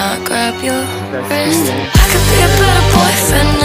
I grab your wrist? I could be a better boyfriend